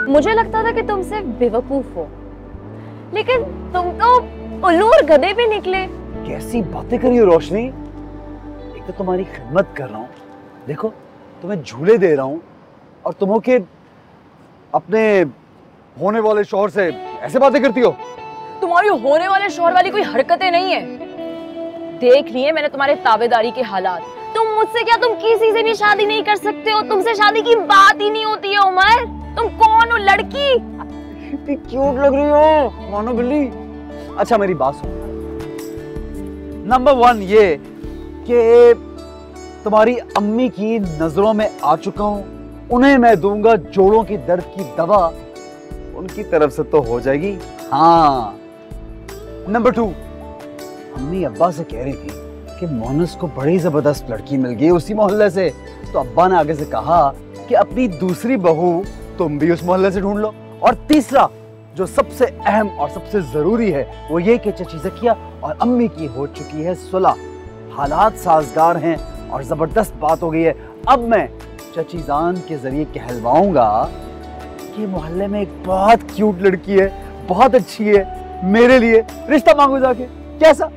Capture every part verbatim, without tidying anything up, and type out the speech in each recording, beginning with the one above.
मुझे लगता था कि तुम सिर्फ बेवकूफ हो, लेकिन तुम तो उल्लू और गधे भी निकले। कैसी बातें करी हो रोशनी, एक तो तुम्हारी खिदमत कर रहा हूँ, देखो तुम्हें झूले दे रहा हूँ, और तुम हो के अपने होने वाले शौहर से ऐसे बातें करती हो। तुम्हारी होने वाले शौहर वाली कोई हरकतें नहीं है। देख लिए मैंने तुम्हारे ताबेदारी के हालात। तुम मुझसे क्या, तुम किसी से भी शादी नहीं कर सकते हो, तुमसे शादी की बात ही नहीं होती है उमर। तुम कौन हो लड़की? इतनी क्यूट लग रही हो मानो बिल्ली। अच्छा मेरी बात सुनो, नंबर वन ये कि तुम्हारी अम्मी की नजरों में आ चुका हूं, उन्हें मैं दूंगा जोड़ों की दर्द की दवा, उनकी तरफ से तो हो जाएगी। हाँ नंबर टू, अम्मी अब्बा से कह रही थी कि मोनस को बड़ी जबरदस्त लड़की मिल गई उसी मोहल्ले से, तो अब्बा ने आगे से कहा कि अपनी दूसरी बहू तुम भी उस मोहल्ले से ढूंढ लो। और तीसरा जो सबसे अहम और सबसे जरूरी है वो ये कि चची ज़किया और अम्मी की हो चुकी है सुलह, हालात साजगार हैं और जबरदस्त बात हो गई है। अब मैं चची जान के जरिए कहलवाऊंगा कि मोहल्ले में एक बहुत क्यूट लड़की है, बहुत अच्छी है, मेरे लिए रिश्ता मांगो जाके। कैसा?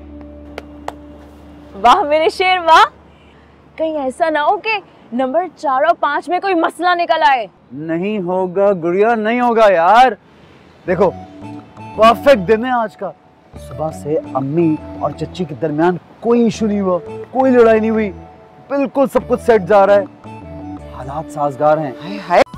वाह मेरे शेर वाह। कहीं ऐसा ना हो कि नंबर चार और पांच में कोई मसला निकल आए। नहीं होगा गुड़िया, नहीं होगा यार। देखो परफेक्ट दिन है आज का, सुबह से अम्मी और चच्ची के दरमियान कोई इशू नहीं हुआ, कोई लड़ाई नहीं हुई, बिल्कुल सब कुछ सेट जा रहा है, हालात साजगार हैं। हाय हाय